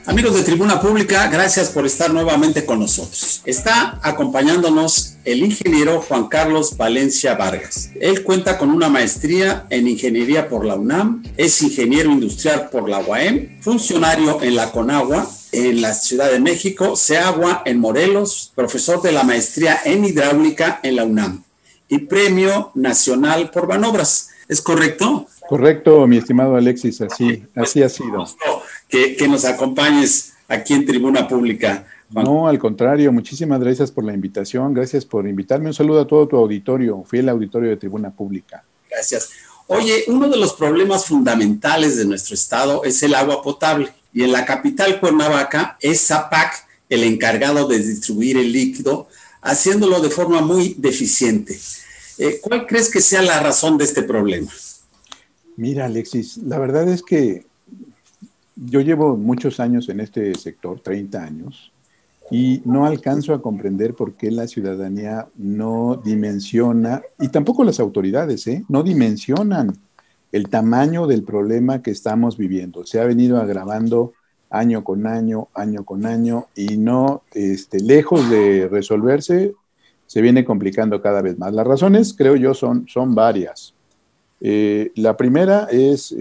Amigos de Tribuna Pública, gracias por estar nuevamente con nosotros. Está acompañándonos el ingeniero Juan Carlos Valencia Vargas. Él cuenta con una maestría en Ingeniería por la UNAM, es ingeniero industrial por la UAM, funcionario en la CONAGUA, en la Ciudad de México, CEAGUA en Morelos, profesor de la maestría en Hidráulica en la UNAM y Premio Nacional por Banobras. ¿Es correcto? Correcto, mi estimado Alexis, así ha sido. Que nos acompañes aquí en Tribuna Pública, Juan. No, al contrario, muchísimas gracias por la invitación, gracias por invitarme. Un saludo a todo tu auditorio, fiel auditorio de Tribuna Pública. Gracias. Oye, uno de los problemas fundamentales de nuestro estado es el agua potable. Y en la capital, Cuernavaca, es ZAPAC el encargado de distribuir el líquido, haciéndolo de forma muy deficiente. ¿Cuál crees que sea la razón de este problema? Mira, Alexis, la verdad es que yo llevo muchos años en este sector, 30 años, y no alcanzo a comprender por qué la ciudadanía no dimensiona, y tampoco las autoridades, no dimensionan el tamaño del problema que estamos viviendo. Se ha venido agravando año con año, y no, lejos de resolverse, se viene complicando cada vez más. Las razones, creo yo, son varias. La primera es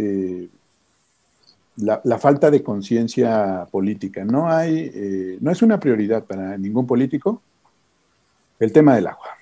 la falta de conciencia política. No es una prioridad para ningún político el tema del agua.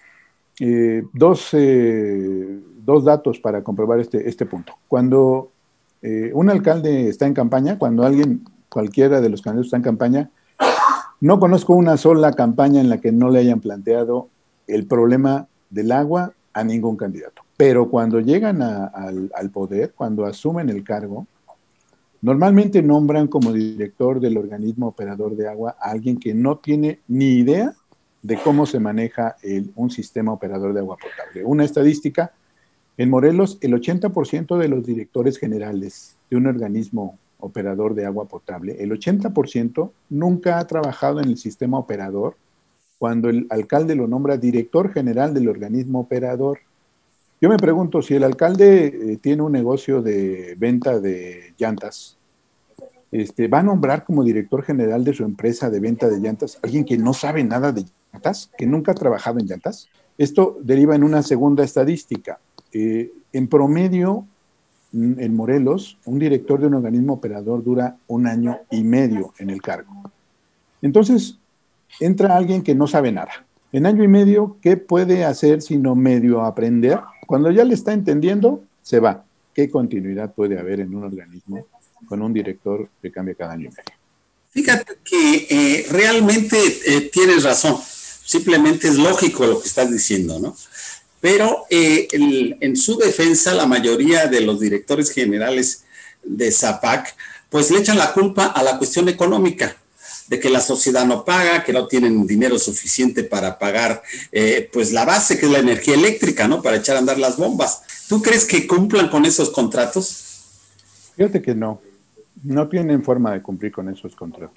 Dos datos para comprobar este punto. Cuando un alcalde está en campaña, cuando cualquiera de los candidatos está en campaña, no conozco una sola campaña en la que no le hayan planteado el problema del agua a ningún candidato. Pero cuando llegan al poder, cuando asumen el cargo, normalmente nombran como director del organismo operador de agua a alguien que no tiene ni idea de cómo se maneja un sistema operador de agua potable. Una estadística, en Morelos, el 80% de los directores generales de un organismo operador de agua potable, el 80% nunca ha trabajado en el sistema operador cuando el alcalde lo nombra director general del organismo operador. Yo me pregunto, si el alcalde tiene un negocio de venta de llantas, ¿va a nombrar como director general de su empresa de venta de llantas alguien que no sabe nada de llantas, que nunca ha trabajado en llantas? Esto deriva en una segunda estadística. En promedio, en Morelos, un director de un organismo operador dura 1 año y medio en el cargo. Entonces, entra alguien que no sabe nada. En 1 año y medio, ¿qué puede hacer sino medio aprender? Cuando ya le está entendiendo, se va. ¿Qué continuidad puede haber en un organismo con un director que cambia cada 1 año y medio? Fíjate que realmente tienes razón. Simplemente es lógico lo que estás diciendo, ¿no? Pero en su defensa, la mayoría de los directores generales de ZAPAC, pues le echan la culpa a la cuestión económica, de que la sociedad no paga, que no tienen dinero suficiente para pagar pues la base, que es la energía eléctrica, ¿no? Para echar a andar las bombas. ¿Tú crees que cumplan con esos contratos? Fíjate que no tienen forma de cumplir con esos contratos.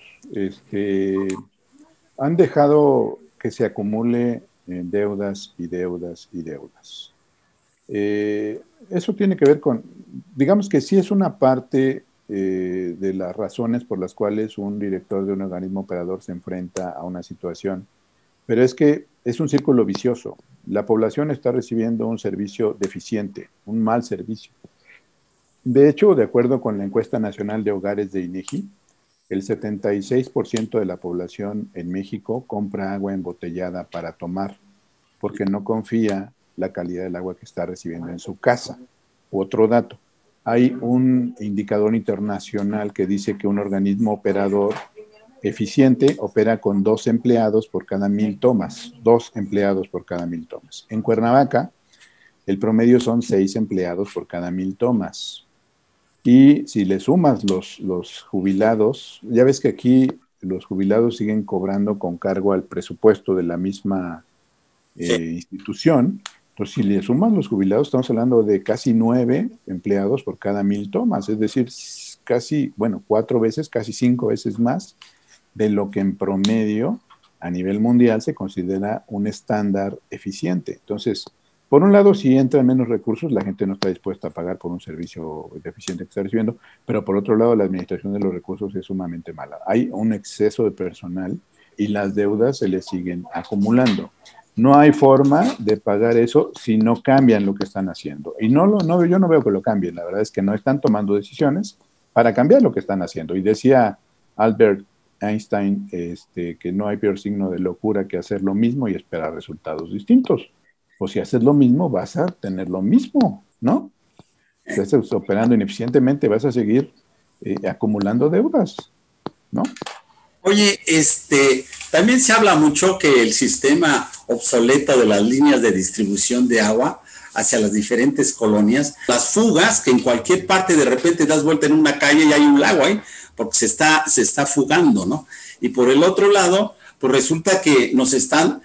Han dejado que se acumule deudas y deudas y deudas. Eso tiene que ver con, digamos que sí es una parte de las razones por las cuales un director de un organismo operador se enfrenta a una situación, pero es que es un círculo vicioso. La población está recibiendo un servicio deficiente, un mal servicio. De hecho, de acuerdo con la encuesta nacional de hogares de INEGI, el 76% de la población en México compra agua embotellada para tomar, porque no confía la calidad del agua que está recibiendo en su casa. Otro dato, hay un indicador internacional que dice que un organismo operador eficiente opera con 2 empleados por cada 1,000 tomas, 2 empleados por cada 1,000 tomas. En Cuernavaca, el promedio son 6 empleados por cada 1,000 tomas. Y si le sumas los jubilados, ya ves que aquí los jubilados siguen cobrando con cargo al presupuesto de la misma institución. Entonces, si le sumas los jubilados, estamos hablando de casi 9 empleados por cada 1,000 tomas, es decir, casi, 4 veces, casi 5 veces más de lo que en promedio a nivel mundial se considera un estándar eficiente. Entonces, Por un lado, si entran menos recursos, la gente no está dispuesta a pagar por un servicio deficiente que está recibiendo, pero por otro lado, la administración de los recursos es sumamente mala. Hay un exceso de personal y las deudas se le siguen acumulando. No hay forma de pagar eso si no cambian lo que están haciendo. Y yo no veo que lo cambien. La verdad es que no están tomando decisiones para cambiar lo que están haciendo. Y decía Albert Einstein que no hay peor signo de locura que hacer lo mismo y esperar resultados distintos. O si haces lo mismo, vas a tener lo mismo, ¿no? Si estás operando ineficientemente, vas a seguir acumulando deudas, ¿no? Oye, también se habla mucho que el sistema obsoleto de las líneas de distribución de agua hacia las diferentes colonias, las fugas, que en cualquier parte de repente das vuelta en una calle y hay un lago ahí, porque se está fugando, ¿no? Y por el otro lado, pues resulta que nos están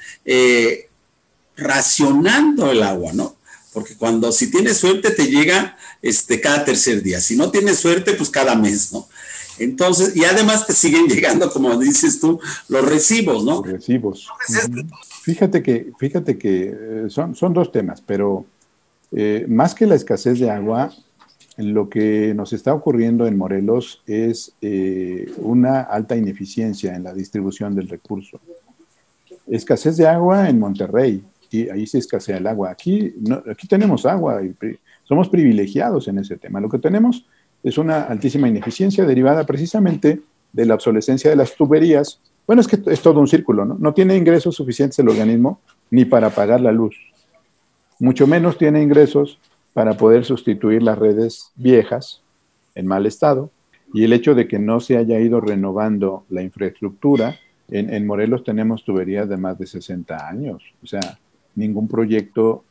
racionando el agua, ¿no? Porque si tienes suerte te llega cada tercer día, si no tienes suerte, pues cada mes, ¿no? Entonces, y además te siguen llegando, como dices tú, los recibos, ¿no? Los recibos. Fíjate que son dos temas, pero más que la escasez de agua, lo que nos está ocurriendo en Morelos es una alta ineficiencia en la distribución del recurso. Escasez de agua en Monterrey, y ahí se escasea el agua. Aquí tenemos agua y somos privilegiados en ese tema. Lo que tenemos es una altísima ineficiencia derivada precisamente de la obsolescencia de las tuberías. Bueno, es que es todo un círculo, ¿no? No tiene ingresos suficientes el organismo ni para pagar la luz. Mucho menos tiene ingresos para poder sustituir las redes viejas en mal estado. Y el hecho de que no se haya ido renovando la infraestructura, en Morelos tenemos tuberías de más de 60 años. O sea, ningún proyecto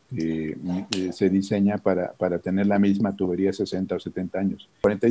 se diseña para tener la misma tubería 60 o 70 años.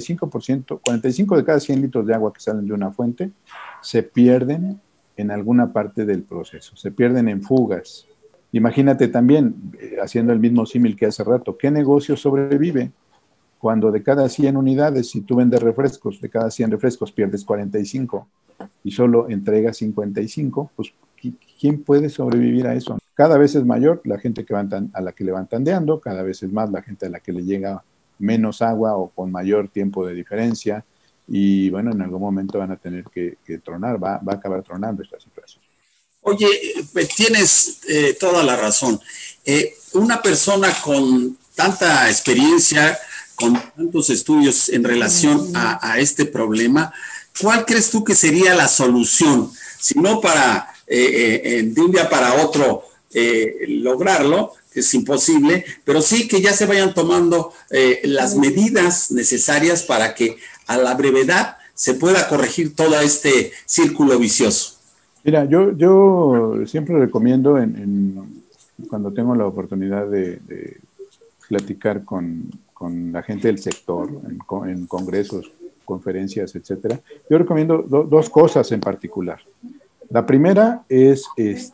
45 de cada 100 litros de agua que salen de una fuente se pierden en alguna parte del proceso, se pierden en fugas. Imagínate también, haciendo el mismo símil que hace rato, ¿qué negocio sobrevive cuando de cada 100 unidades, si tú vendes refrescos, de cada 100 refrescos pierdes 45 y solo entregas 55? Pues, ¿quién puede sobrevivir a eso? Cada vez es mayor la gente a la que le van tandeando, cada vez es más la gente a la que le llega menos agua o con mayor tiempo de diferencia, y bueno, en algún momento van a tener que tronar, va a acabar tronando esta situación. Oye, tienes toda la razón. Una persona con tanta experiencia, con tantos estudios en relación a este problema, ¿cuál crees tú que sería la solución? Si no para de un día para otro lograrlo, que es imposible, pero sí que ya se vayan tomando las medidas necesarias para que a la brevedad se pueda corregir todo este círculo vicioso. Mira, yo siempre recomiendo cuando tengo la oportunidad de platicar con la gente del sector, en congresos, conferencias, etcétera, yo recomiendo dos cosas en particular. La primera es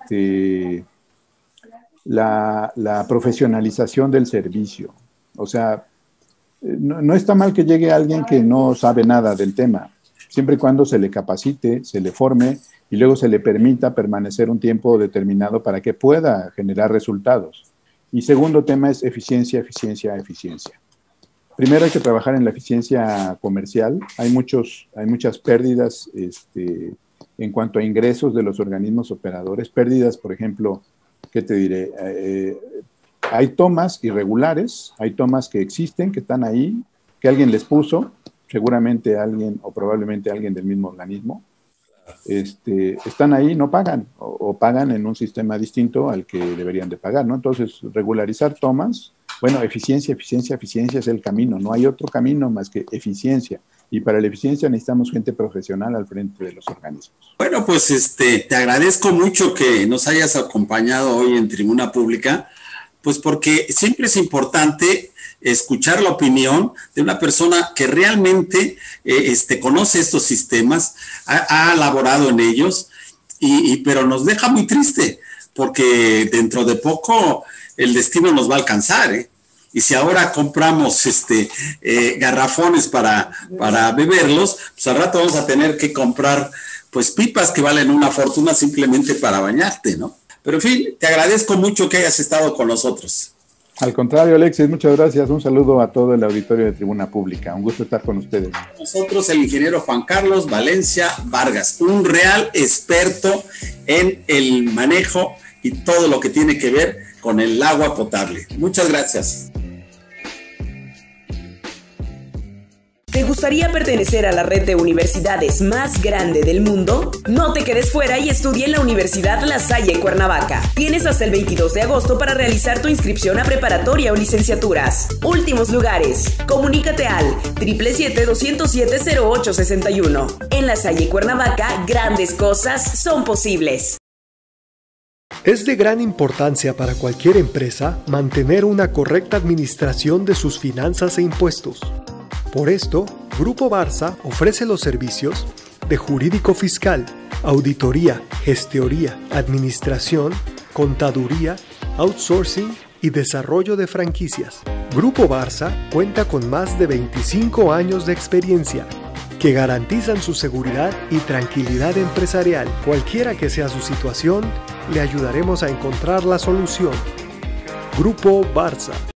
la profesionalización del servicio. O sea, no está mal que llegue alguien que no sabe nada del tema, siempre y cuando se le capacite, se le forme y luego se le permita permanecer un tiempo determinado para que pueda generar resultados. Y segundo tema es eficiencia. Primero hay que trabajar en la eficiencia comercial. Hay muchas pérdidas en cuanto a ingresos de los organismos operadores. Pérdidas, por ejemplo, ¿qué te diré? Hay tomas irregulares, hay tomas que existen, que están ahí, que alguien les puso, seguramente alguien o probablemente alguien del mismo organismo. Están ahí, no pagan o pagan en un sistema distinto al que deberían de pagar, ¿no? Entonces, regularizar tomas, bueno, eficiencia es el camino, no hay otro camino más que eficiencia, y para la eficiencia necesitamos gente profesional al frente de los organismos. Bueno, pues te agradezco mucho que nos hayas acompañado hoy en Tribuna Pública, pues porque siempre es importante escuchar la opinión de una persona que realmente conoce estos sistemas, ha laborado en ellos, pero nos deja muy triste, porque dentro de poco el destino nos va a alcanzar, ¿eh? Y si ahora compramos garrafones para beberlos, pues al rato vamos a tener que comprar pues pipas que valen una fortuna simplemente para bañarte, ¿no? Pero en fin, te agradezco mucho que hayas estado con nosotros. Al contrario, Alexis, muchas gracias. Un saludo a todo el auditorio de Tribuna Pública. Un gusto estar con ustedes. Nosotros, el ingeniero Juan Carlos Valencia Vargas, un real experto en el manejo y todo lo que tiene que ver con el agua potable. Muchas gracias. ¿Te gustaría pertenecer a la red de universidades más grande del mundo? No te quedes fuera y estudia en la Universidad La Salle Cuernavaca. Tienes hasta el 22 de agosto para realizar tu inscripción a preparatoria o licenciaturas. Últimos lugares. Comunícate al 777-207-0861. En La Salle Cuernavaca, grandes cosas son posibles. Es de gran importancia para cualquier empresa mantener una correcta administración de sus finanzas e impuestos. Por esto, Grupo Barça ofrece los servicios de jurídico fiscal, auditoría, gestoría, administración, contaduría, outsourcing y desarrollo de franquicias. Grupo Barça cuenta con más de 25 años de experiencia que garantizan su seguridad y tranquilidad empresarial. Cualquiera que sea su situación, le ayudaremos a encontrar la solución. Grupo Barça.